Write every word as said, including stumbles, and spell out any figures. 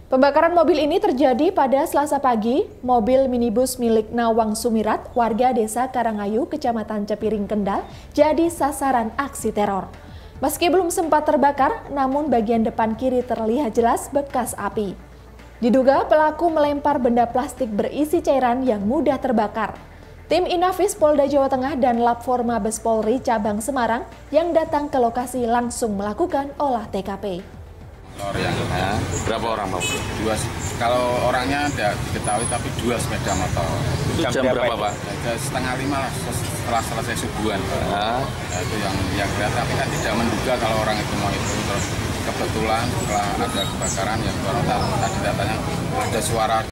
Pembakaran mobil ini terjadi pada Selasa pagi. Mobil minibus milik Nawang Sumirat, warga desa Karangayu, Kecamatan Cepiring, Kendal, jadi sasaran aksi teror. Meski belum sempat terbakar, namun bagian depan kiri terlihat jelas bekas api. Diduga pelaku melempar benda plastik berisi cairan yang mudah terbakar. Tim Inafis Polda Jawa Tengah dan Lapfor Mabes Polri Cabang Semarang yang datang ke lokasi langsung melakukan olah T K P. Yang ya, berapa orang Pak? Dua. Kalau orangnya tidak diketahui, tapi dua sepeda motor. Jam, jam berapa Pak? Ya, setengah lima lah, setelah selesai subuhan. Nah. Ya, itu yang yang lihat, tapi kan tidak menduga kalau orang itu mau itu. Terus kebetulan setelah ada kebakaran yang tadi datanya ada suara.